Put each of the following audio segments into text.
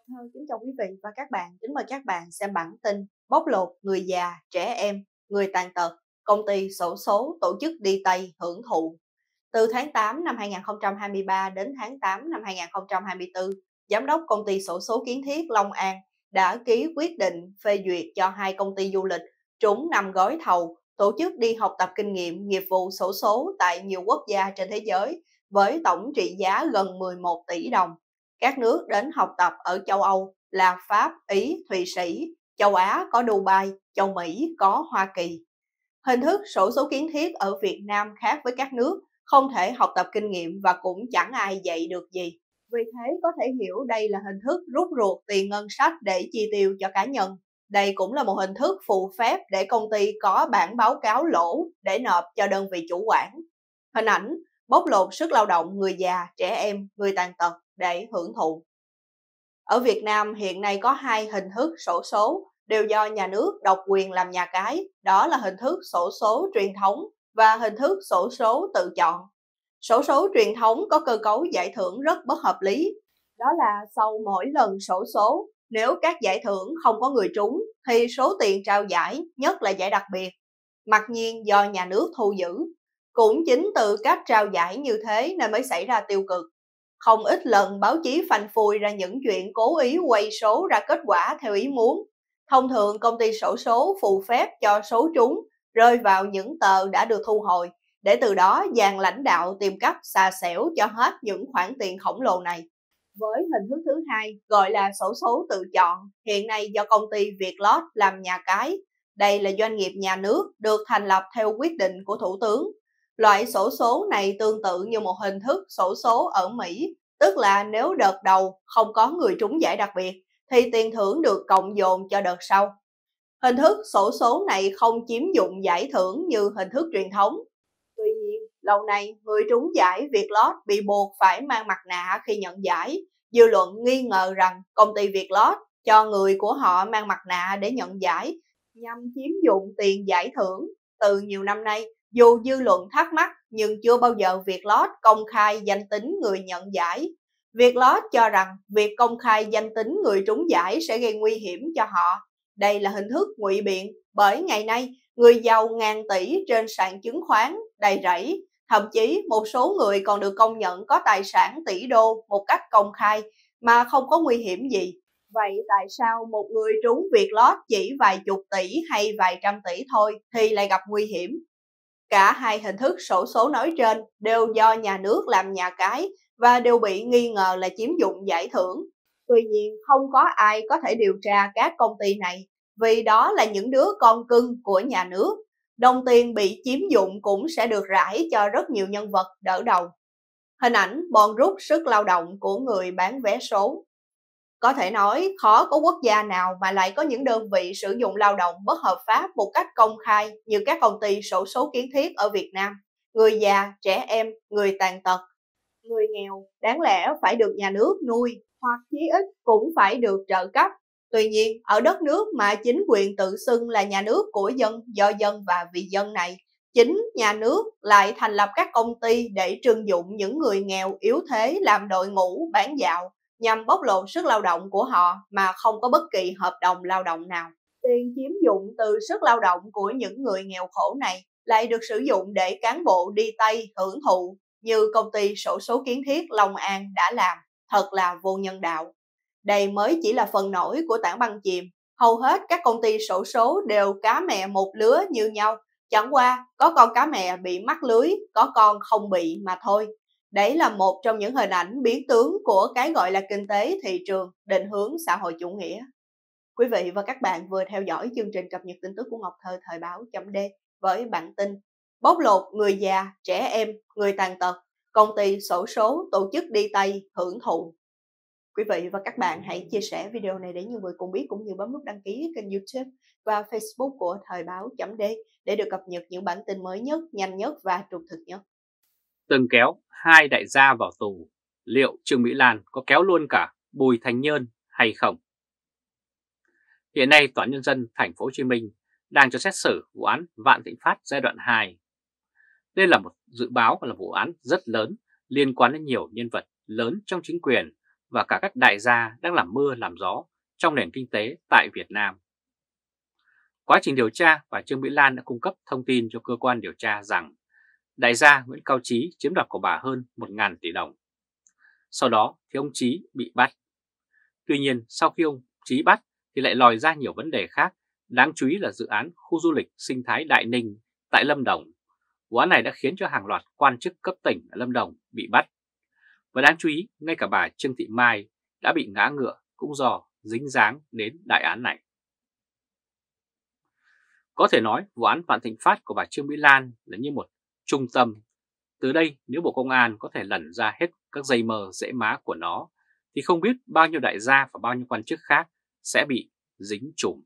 Thơ kính chào quý vị và các bạn. Kính mời các bạn xem bản tin bóc lột người già, trẻ em, người tàn tật, công ty xổ số tổ chức đi Tây hưởng thụ. Từ tháng 8 năm 2023 đến tháng 8 năm 2024, Giám đốc công ty xổ số kiến thiết Long An đã ký quyết định phê duyệt cho hai công ty du lịch trúng 5 gói thầu tổ chức đi học tập kinh nghiệm nghiệp vụ xổ số tại nhiều quốc gia trên thế giới với tổng trị giá gần 11 tỷ đồng. Các nước đến học tập ở châu Âu là Pháp, Ý, Thụy Sĩ, châu Á có Dubai, châu Mỹ có Hoa Kỳ. Hình thức xổ số kiến thiết ở Việt Nam khác với các nước, không thể học tập kinh nghiệm và cũng chẳng ai dạy được gì. Vì thế có thể hiểu đây là hình thức rút ruột tiền ngân sách để chi tiêu cho cá nhân. Đây cũng là một hình thức phụ phép để công ty có bản báo cáo lỗ để nộp cho đơn vị chủ quản. Hình ảnh bóc lột sức lao động người già, trẻ em, người tàn tật để hưởng thụ. Ở Việt Nam hiện nay có hai hình thức xổ số đều do nhà nước độc quyền làm nhà cái, đó là hình thức xổ số truyền thống và hình thức xổ số tự chọn. Xổ số truyền thống có cơ cấu giải thưởng rất bất hợp lý, đó là sau mỗi lần xổ số, nếu các giải thưởng không có người trúng thì số tiền trao giải, nhất là giải đặc biệt, mặc nhiên do nhà nước thu giữ. Cũng chính từ cách trao giải như thế nên mới xảy ra tiêu cực. Không ít lần báo chí phanh phui ra những chuyện cố ý quay số ra kết quả theo ý muốn. Thông thường công ty xổ số phù phép cho số trúng rơi vào những tờ đã được thu hồi, để từ đó dàn lãnh đạo tìm cách xà xẻo cho hết những khoản tiền khổng lồ này. Với hình thức thứ hai gọi là xổ số tự chọn, hiện nay do công ty Vietlott làm nhà cái. Đây là doanh nghiệp nhà nước được thành lập theo quyết định của Thủ tướng. Loại xổ số này tương tự như một hình thức xổ số ở Mỹ, tức là nếu đợt đầu không có người trúng giải đặc biệt thì tiền thưởng được cộng dồn cho đợt sau. Hình thức xổ số này không chiếm dụng giải thưởng như hình thức truyền thống. Tuy nhiên, lâu nay người trúng giải Vietlott bị buộc phải mang mặt nạ khi nhận giải. Dư luận nghi ngờ rằng công ty Vietlott cho người của họ mang mặt nạ để nhận giải nhằm chiếm dụng tiền giải thưởng. Từ nhiều năm nay, dù dư luận thắc mắc nhưng chưa bao giờ Vietlott công khai danh tính người nhận giải. Vietlott cho rằng việc công khai danh tính người trúng giải sẽ gây nguy hiểm cho họ. Đây là hình thức ngụy biện, bởi ngày nay người giàu ngàn tỷ trên sàn chứng khoán đầy rẫy, thậm chí một số người còn được công nhận có tài sản tỷ đô một cách công khai mà không có nguy hiểm gì. Vậy tại sao một người trúng Vietlott chỉ vài chục tỷ hay vài trăm tỷ thôi thì lại gặp nguy hiểm? Cả hai hình thức xổ số nói trên đều do nhà nước làm nhà cái và đều bị nghi ngờ là chiếm dụng giải thưởng. Tuy nhiên, không có ai có thể điều tra các công ty này vì đó là những đứa con cưng của nhà nước. Đồng tiền bị chiếm dụng cũng sẽ được rải cho rất nhiều nhân vật đỡ đầu. Hình ảnh bòn rút sức lao động của người bán vé số. Có thể nói khó có quốc gia nào mà lại có những đơn vị sử dụng lao động bất hợp pháp một cách công khai như các công ty xổ số kiến thiết ở Việt Nam. Người già, trẻ em, người tàn tật, người nghèo đáng lẽ phải được nhà nước nuôi hoặc chí ít cũng phải được trợ cấp. Tuy nhiên, ở đất nước mà chính quyền tự xưng là nhà nước của dân, do dân và vì dân này, chính nhà nước lại thành lập các công ty để trưng dụng những người nghèo yếu thế làm đội ngũ bán dạo, nhằm bóc lột sức lao động của họ mà không có bất kỳ hợp đồng lao động nào. Tiền chiếm dụng từ sức lao động của những người nghèo khổ này lại được sử dụng để cán bộ đi Tây hưởng thụ như công ty xổ số kiến thiết Long An đã làm, thật là vô nhân đạo. Đây mới chỉ là phần nổi của tảng băng chìm. Hầu hết các công ty xổ số đều cá mẹ một lứa như nhau, chẳng qua có con cá mẹ bị mắc lưới, có con không bị mà thôi. Đấy là một trong những hình ảnh biến tướng của cái gọi là kinh tế thị trường định hướng xã hội chủ nghĩa. Quý vị và các bạn vừa theo dõi chương trình cập nhật tin tức của Ngọc Thơ thời báo.d với bản tin bóc lột người già, trẻ em, người tàn tật, công ty xổ số tổ chức đi Tây hưởng thụ. Quý vị và các bạn hãy chia sẻ video này để nhiều người cùng biết, cũng như bấm nút đăng ký kênh YouTube và Facebook của thời báo.d để được cập nhật những bản tin mới nhất, nhanh nhất và trung thực nhất. Từng kéo hai đại gia vào tù, liệu Trương Mỹ Lan có kéo luôn cả Bùi Thanh Nhơn hay không? Hiện nay Tòa án Nhân dân Thành phố Hồ Chí Minh đang cho xét xử vụ án Vạn Thịnh Phát giai đoạn 2. Đây là một dự báo là vụ án rất lớn liên quan đến nhiều nhân vật lớn trong chính quyền và cả các đại gia đang làm mưa làm gió trong nền kinh tế tại Việt Nam. Quá trình điều tra, bà Trương Mỹ Lan đã cung cấp thông tin cho cơ quan điều tra rằng đại gia Nguyễn Cao Trí chiếm đoạt của bà hơn 1.000 tỷ đồng. Sau đó thì ông Trí bị bắt. Tuy nhiên sau khi ông Trí bắt thì lại lòi ra nhiều vấn đề khác, đáng chú ý là dự án khu du lịch sinh thái Đại Ninh tại Lâm Đồng. Vụ án này đã khiến cho hàng loạt quan chức cấp tỉnh ở Lâm Đồng bị bắt. Và đáng chú ý, ngay cả bà Trương Thị Mai đã bị ngã ngựa cũng do dính dáng đến đại án này. Có thể nói vụ án Vạn Thịnh Phát của bà Trương Mỹ Lan là như một trung tâm. Từ đây nếu Bộ Công an có thể lần ra hết các dây mờ rễ má của nó thì không biết bao nhiêu đại gia và bao nhiêu quan chức khác sẽ bị dính chùm.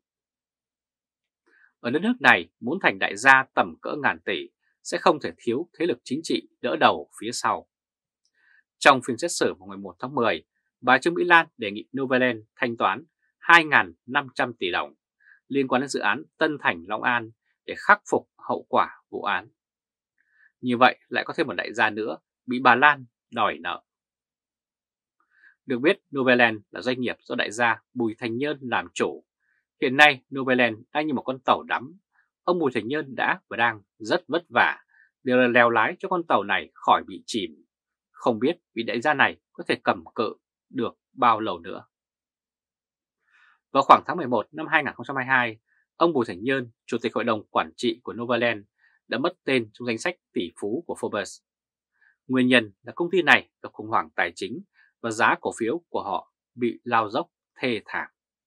Ở đất nước này muốn thành đại gia tầm cỡ ngàn tỷ sẽ không thể thiếu thế lực chính trị đỡ đầu phía sau. Trong phiên xét xử vào ngày 1 tháng 10, bà Trương Mỹ Lan đề nghị Novaland thanh toán 2.500 tỷ đồng liên quan đến dự án Tân Thành Long An để khắc phục hậu quả vụ án. Như vậy lại có thêm một đại gia nữa bị bà Lan đòi nợ. Được biết Novaland là doanh nghiệp do đại gia Bùi Thành Nhơn làm chủ. Hiện nay Novaland đang như một con tàu đắm. Ông Bùi Thành Nhơn đã và đang rất vất vả để lèo lái cho con tàu này khỏi bị chìm. Không biết vị đại gia này có thể cầm cự được bao lâu nữa. Vào khoảng tháng 11 năm 2022, ông Bùi Thành Nhơn, Chủ tịch Hội đồng Quản trị của Novaland, đã mất tên trong danh sách tỷ phú của Forbes. Nguyên nhân là công ty này gặp khủng hoảng tài chính và giá cổ phiếu của họ bị lao dốc thê thảm.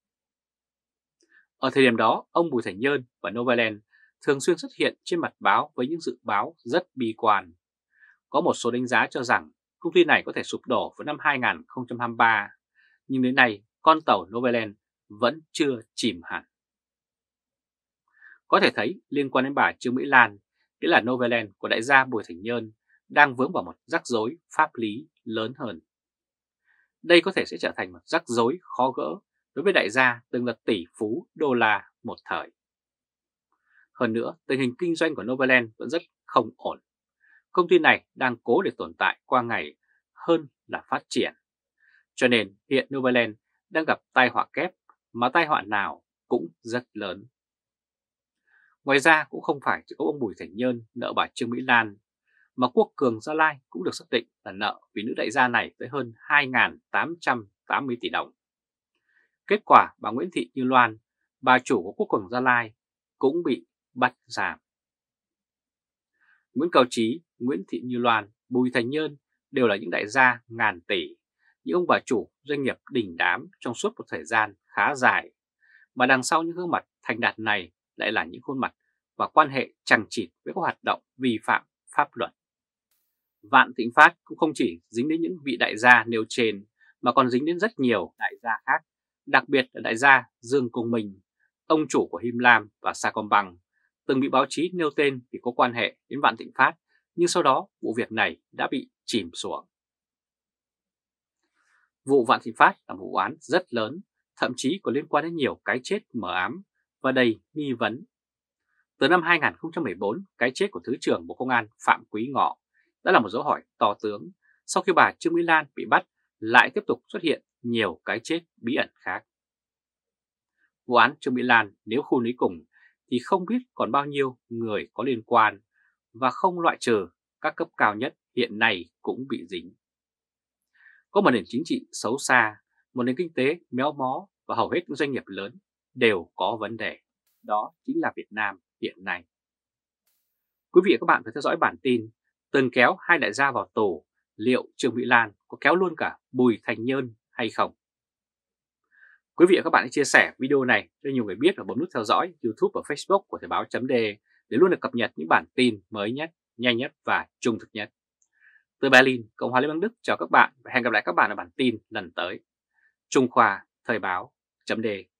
Ở thời điểm đó, ông Bùi Thành Nhơn và Novaland thường xuyên xuất hiện trên mặt báo với những dự báo rất bi quan. Có một số đánh giá cho rằng công ty này có thể sụp đổ vào năm 2023, nhưng đến nay con tàu Novaland vẫn chưa chìm hẳn. Có thể thấy liên quan đến bà Trương Mỹ Lan, nghĩa là Novaland của đại gia Bùi Thành Nhơn đang vướng vào một rắc rối pháp lý lớn hơn. Đây có thể sẽ trở thành một rắc rối khó gỡ đối với đại gia từng là tỷ phú đô la một thời. Hơn nữa, tình hình kinh doanh của Novaland vẫn rất không ổn. Công ty này đang cố để tồn tại qua ngày hơn là phát triển. Cho nên hiện Novaland đang gặp tai họa kép, mà tai họa nào cũng rất lớn. Ngoài ra cũng không phải chỉ có ông Bùi Thành Nhơn nợ bà Trương Mỹ Lan, mà Quốc Cường Gia Lai cũng được xác định là nợ vì nữ đại gia này tới hơn 2.880 tỷ đồng. Kết quả bà Nguyễn Thị Như Loan, bà chủ của Quốc Cường Gia Lai, cũng bị bắt giam. Nguyễn Cao Trí, Nguyễn Thị Như Loan, Bùi Thành Nhơn đều là những đại gia ngàn tỷ, những ông bà chủ doanh nghiệp đình đám trong suốt một thời gian khá dài. Mà đằng sau những gương mặt thành đạt này lại là những khuôn mặt và quan hệ chằng chịt với các hoạt động vi phạm pháp luật. Vạn Thịnh Phát cũng không chỉ dính đến những vị đại gia nêu trên mà còn dính đến rất nhiều đại gia khác, đặc biệt là đại gia Dương Công Minh, ông chủ của Him Lam và Sacombank, từng bị báo chí nêu tên vì có quan hệ đến Vạn Thịnh Phát, nhưng sau đó vụ việc này đã bị chìm xuống. Vụ Vạn Thịnh Phát là một vụ án rất lớn, thậm chí có liên quan đến nhiều cái chết mờ ám và đầy nghi vấn. Từ năm 2014, cái chết của Thứ trưởng Bộ Công an Phạm Quý Ngọ đã là một dấu hỏi to tướng. Sau khi bà Trương Mỹ Lan bị bắt, lại tiếp tục xuất hiện nhiều cái chết bí ẩn khác. Vụ án Trương Mỹ Lan nếu khôn đến cùng thì không biết còn bao nhiêu người có liên quan, và không loại trừ các cấp cao nhất hiện nay cũng bị dính. Có một nền chính trị xấu xa, một nền kinh tế méo mó và hầu hết những doanh nghiệp lớn đều có vấn đề. Đó chính là Việt Nam hiện nay. Quý vị và các bạn phải theo dõi bản tin từng kéo hai đại gia vào tù, liệu Trương Mỹ Lan có kéo luôn cả Bùi Thành Nhơn hay không? Quý vị và các bạn hãy chia sẻ video này cho nhiều người biết và bấm nút theo dõi YouTube và Facebook của Thời báo.de để luôn được cập nhật những bản tin mới nhất, nhanh nhất và trung thực nhất. Từ Berlin, Cộng hòa Liên bang Đức chào các bạn và hẹn gặp lại các bạn ở bản tin lần tới. Trung Khoa, Thời báo.de